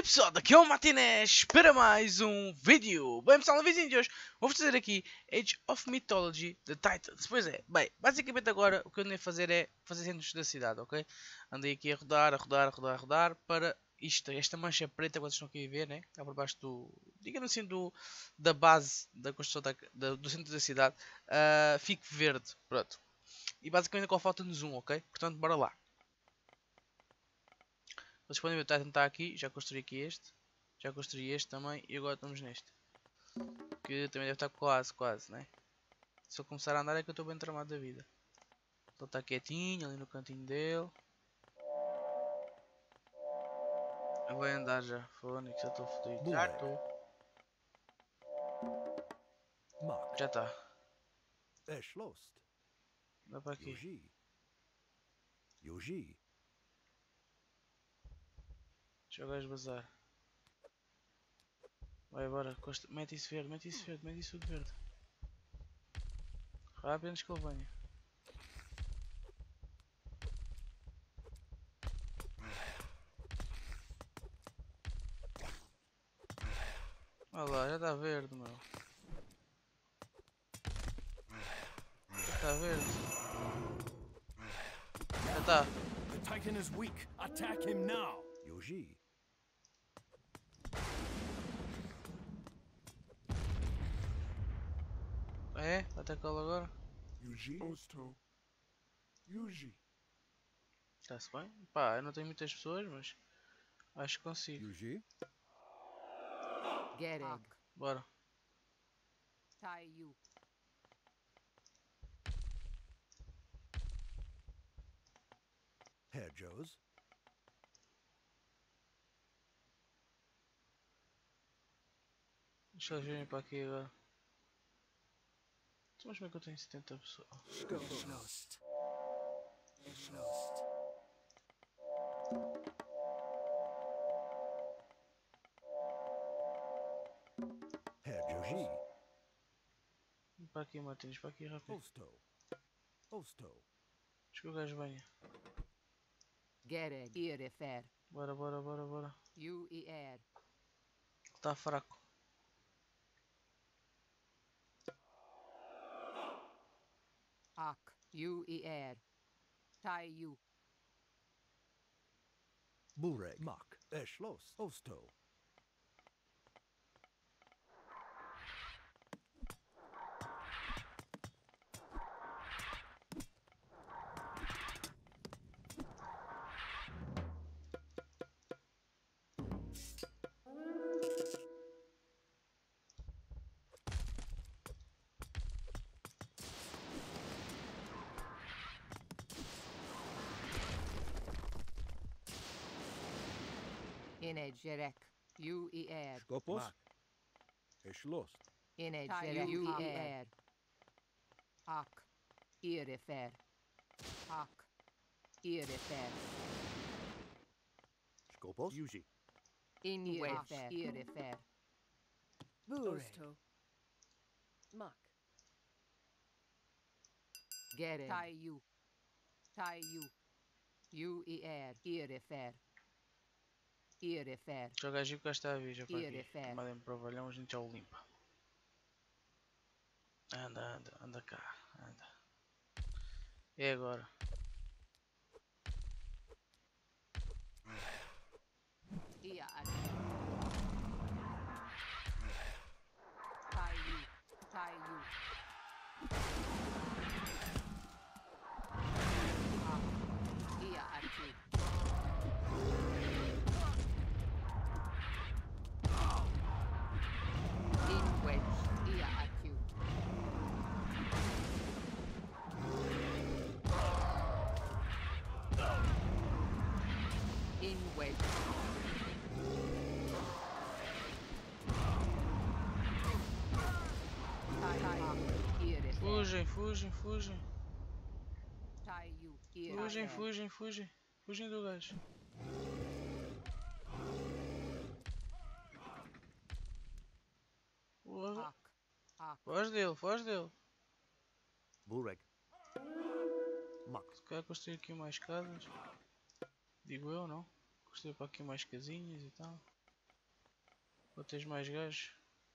pessoal, daqui é o Martinez para mais um vídeo. Bem pessoal, no vídeo de hoje vou fazer aqui Age of Mythology The Titans. Pois é, bem, basicamente agora o que eu andei a fazer é fazer centros da cidade, ok? Andei aqui a rodar para isto, esta mancha preta que vocês estão aqui a ver, né? Está por baixo do, digamos assim, da base da construção do centro da cidade, fique verde, pronto. E basicamente agora falta-nos um, ok? Portanto, bora lá. Vocês podem ver, o Titan está aqui, já construí aqui este. Já construí este também e agora estamos neste. Que também deve estar quase, né? Se eu começar a andar é que eu estou bem tramado da vida. Ele está quietinho ali no cantinho dele. Eu vou andar já, Fónix, já estou fodido. Já estou. Já está. Dá para aqui. Deixa o gajo bazar. Vai, bora, mete isso verde, mete isso tudo verde. Rápido antes que ele venha. Olha lá, já está verde, meu. Já está verde. Já está. The Titan is weak. Attack him now. Yoji. É? Vai atacá-lo agora? Yuji. Osto. Yuji. Está-se bem? Pá, eu não tenho muitas pessoas, mas acho que consigo. Yuji. Gereg. Bora. Taiyu. Herjos. Deixa eles virem para aqui agora. Mas como é que eu tenho 70 pessoas? Schlost. Schlost. Herjoji. Para aqui, Martins, para aqui rápido. Osto. Osto. Deixa que o gajo venha. Gereg. Irefer. Bora. Yu e Er. Está fraco. Ak. Yu e Er. Taiyu. Bureg. Mak. Schloss. Osto. Inegerek. Yu e Er. Skopos. Schloss. Inegerek. Yu e Er. Ak. Irefer. Ak. Irefer. Skopos. Yuji. Inwefer. Irefer. Osto. Mak. Gereg. Taiyu. Taiyu. Yu e Er. Irefer. Irefer. Deixa o gajo ir porque está a vir já para aqui. Irefer. Mandem para o valhão, a gente já o limpa. Anda cá, anda. É agora. Ia aqui. Taiyu. Taiyu. Ah. Ia aqui. Inwed. Ia aqui. Inwed. Fugem. Taiyu. Fugem do gajo. Porra. Foge dele. Bureg. Mak. Se calhar construir aqui mais casas. Digo eu, não? Construir para aqui mais casinhas e tal. Ou tens mais gajos?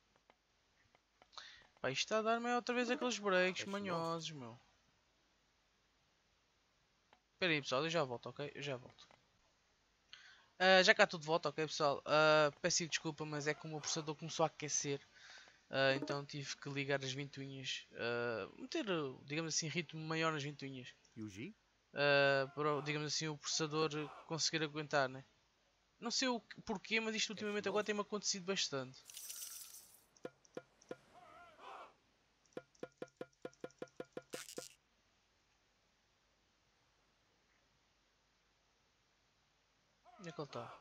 Pá, isto está a dar-me outra vez aqueles breaks manhosos, meu. Espera aí, pessoal, eu já volto, ok? Eu já volto. Já cá estou de volta, ok, pessoal? Peço desculpa, mas é que o meu processador começou a aquecer. Então tive que ligar as ventoinhas. Meter, digamos assim, ritmo maior nas ventoinhas. Yuji? Para, digamos assim, o processador conseguir aguentar, né? Não sei o porquê, mas isto ultimamente agora tem-me acontecido bastante. Onde é que ele está?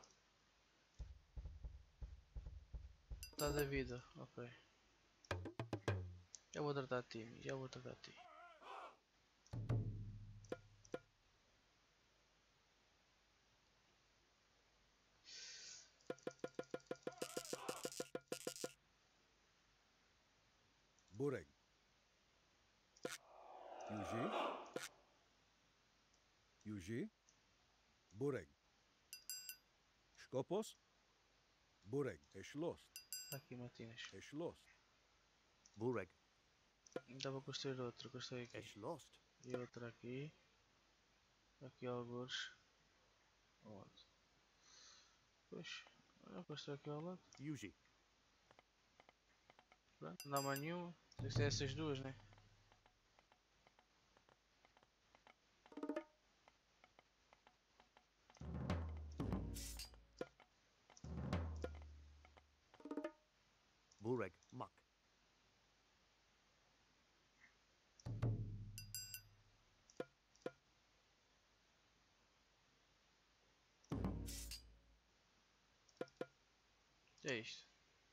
Está da vida, ok. Já vou tratar de ti, já vou tratar de ti. Bureg. Yuji? Yuji? Bureg. Skopos? Bureg. Schloss. Está aqui, Matinas. Schloss. Bureg. Dá para construir outro, construir aqui. Schloss. E outra aqui. Aqui alguns. Onde? Pois, eu construir aqui ao lado. Yuji. Pronto, não dá mais nenhuma. Tem que ser essas duas, né? Bureg. Mak. É isto.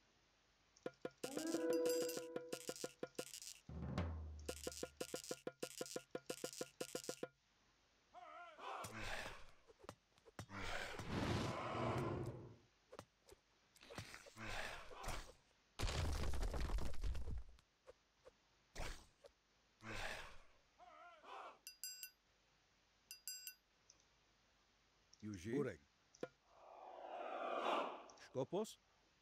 Yuji. Bureg. Skopos?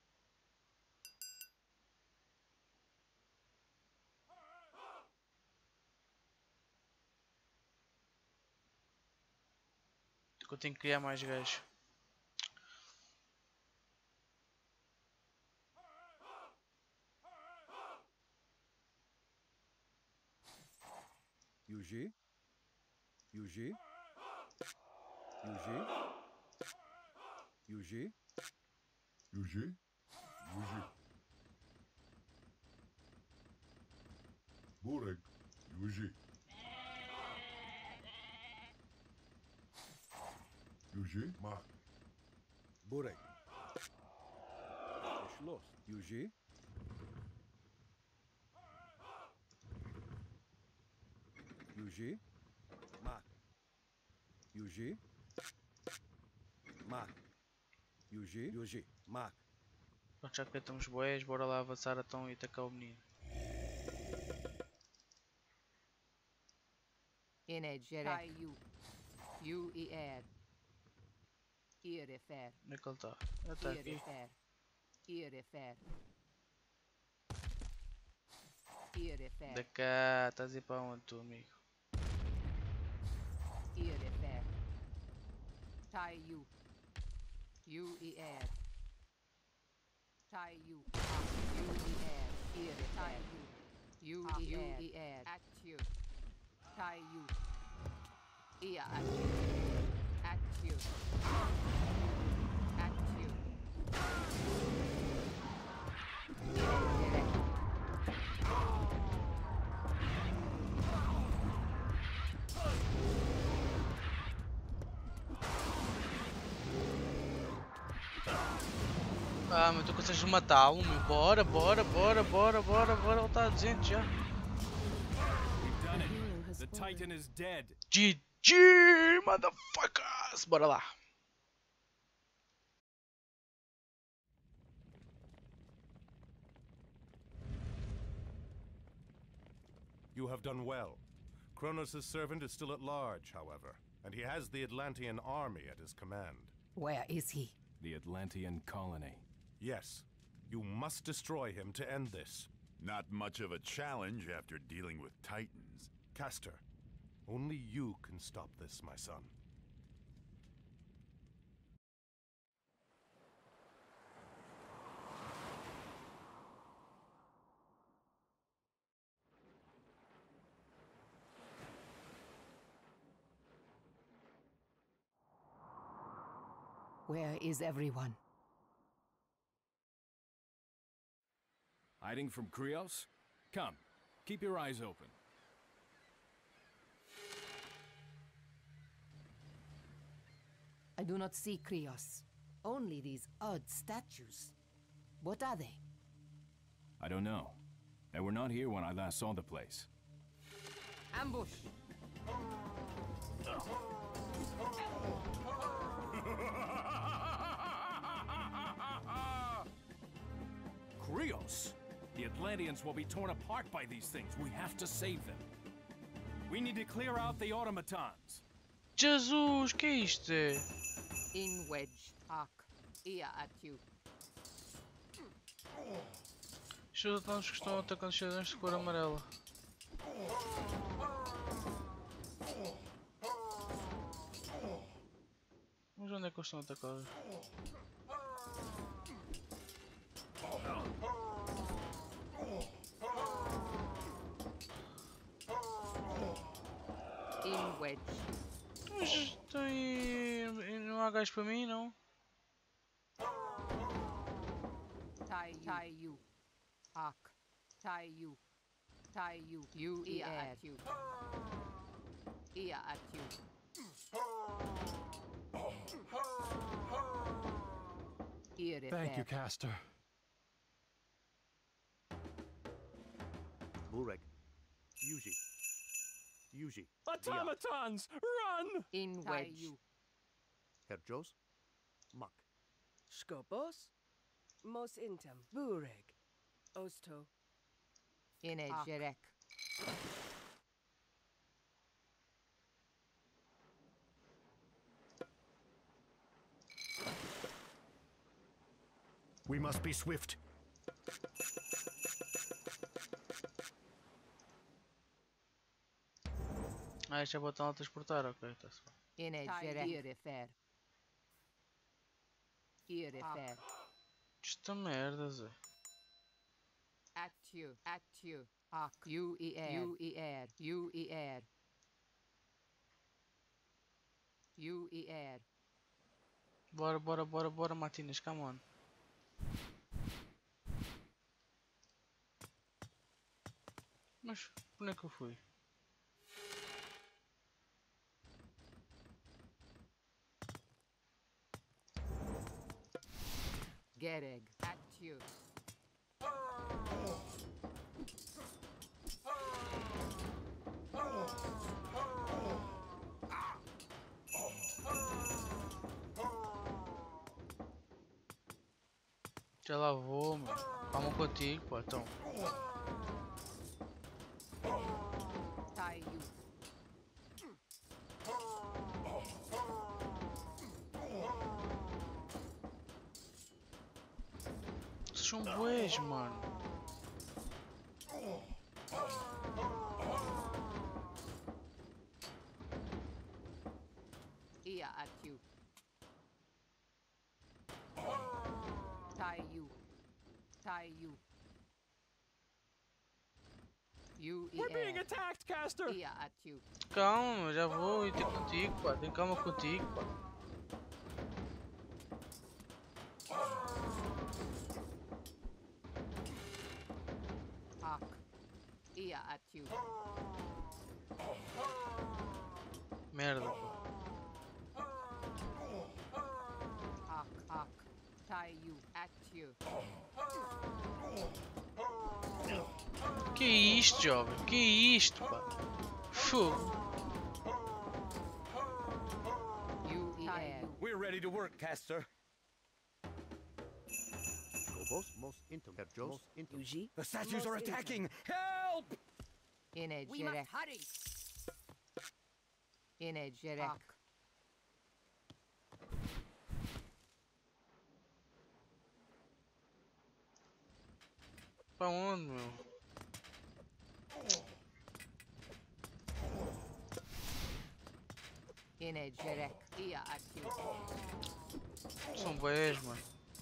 Eu tenho que criar mais gajos. Yuji? Yuji? Yuji? Yuji? Yuji? Yuji. Bureg. Yuji. Yuji? Mak. Bureg. Schloss. Yuji? Yuji? Mak. Yuji? Mak. Yuji? Yuji. Mak. Pronto, já que estamos boés, bora lá avançar então e atacar o menino. Tai you. You e ed. Irifer. Onde é que ele está? Ele está aqui. Irifer. Irifer. Irifer. Da cá, estás a ir para onde tu, amigo? Irifer. Tai you. You e ed. Tai you. You e ed. Irifer. You e ed. At you. Tai you. Ia at you. At you. At you. Ah, mas tu consegues matá-lo, meu. Bora, bora, bora, bora, bora, bora. Ele está dizendo já. We've done it. The Titan is dead. GG, motherfuckers! Bora lá. You have done well. Kronos' servant is still at large, however, and he has the Atlantean army at his command. Where is he? The Atlantean colony. Yes, You must destroy him to end this. Not much of a challenge after dealing with Titans. Castor, only you can stop this, my son. Where is everyone? Hiding from Krios? Come, keep your eyes open. I do not see Krios. Only these odd statues. What are they? I don't know. They were not here when I last saw the place. Ambush! Krios! The Atlanteans will be torn apart by these things. We have to save them. We need to clear out the automatons. Jesus, que é isto? In wedge, arc, ear at you. Estes atacantes que estão atacando cidadãos de cor amarela. Mas onde é que eles estão a atacar? In wedge. Mas tem... não há gás para mim, não? Tie you. Arc. Tie you. Tie you. You ear at you. Ear at you. Ear Thank you, repair. Castor. Burek. Yuji. Yuji. Automatons, run! In wedge. You. Herjos. Mak. Skopos. Mos intem. Bureg. Osto. In a Arc. jerek. We must be swift. Ah, isto é botão a transportar, ok, está-se bem. In a jerek. Ear repair. Ear repair. Esta merda, Zé. At you. At you. Arc. You ear. You ear. You ear. You ear. Bora, bora, bora, bora, Matinas, come on. Mas, por onde é que eu fui? Gereg. At you. Já lá vou, meu. Vamos contigo, pô, então. Tie you. Vocês são bués, mano. Ear at you. Tie you. Tie you. You We're being ear. attacked, Castor! Ear at you. Calma, já vou ir ter contigo, pá. Tem calma contigo, pá. Arc. Ear at you. Merda, pá. Arc. Arc. Tie you. At you. Que é isto, jovem? Que é isto, pá? Fogo. You ear. We're ready to work, Castor. Skopos. Mos intem. Herjos. Mos intem. Yuji. The statues are Mos intem. attacking! Help! In a We must jerek. hurry. In a jerek. Para onde, meu? Energerek. Ia ativo. São boés, mano.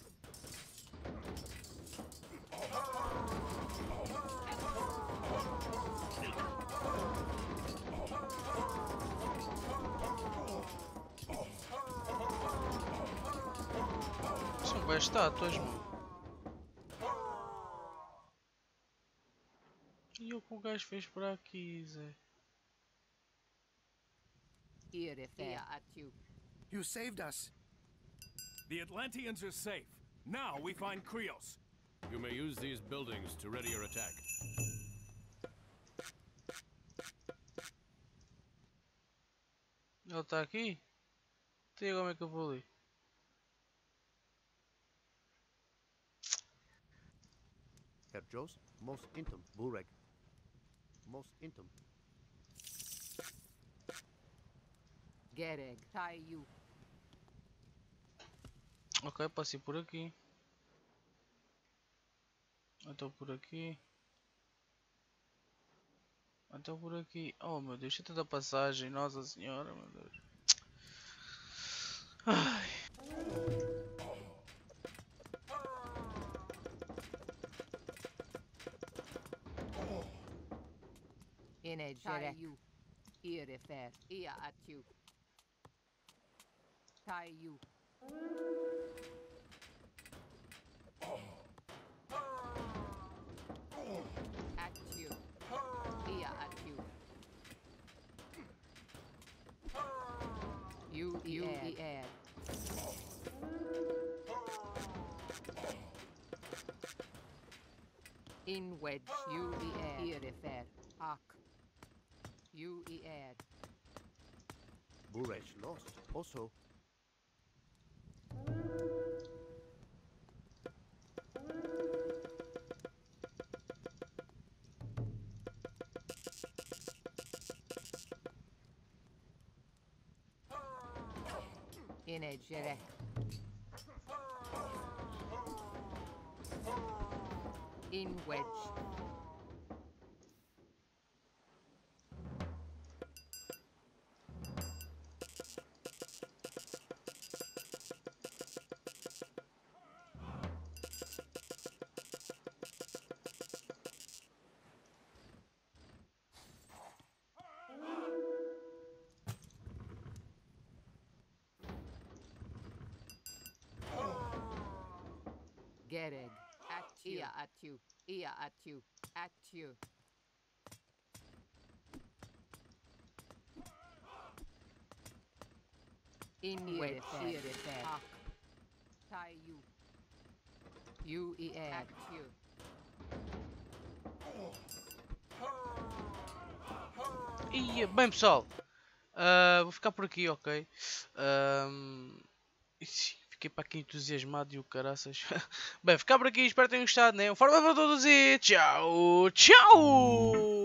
São boés estátuas, mano. E o que o gajo fez por aqui, Zé? Ia ativo. You saved us. The Atlanteans are safe. Now we find Krios. You may use these buildings to ready your attack. Ele está aqui? E como é que eu vou ali? Herr Jos, most intum, Bureg. Most intum. Gereg. Tayu. Ok, posso ir por aqui. Então por aqui. Então por aqui. Oh meu Deus, tem tanta passagem. Nossa Senhora, meu Deus. Ai. Energerek. Irefer. Ia ativo. Tayu. Ativo. Ia ativo. UER. In wedge. UER. Irefer. Ak. UER. Bureg lost. Also. Energerek. In wedge. Gereg. Actu. Ia atu. Ia atu. Actu. In wedge. Irefer. Ak. Tayu. UER. Actu. E bem pessoal, vou ficar por aqui, ok? Fiquei para aqui entusiasmado e o caraças. Bem, ficar por aqui, espero que tenham gostado, né? Um forte abraço para todos e tchau, tchau!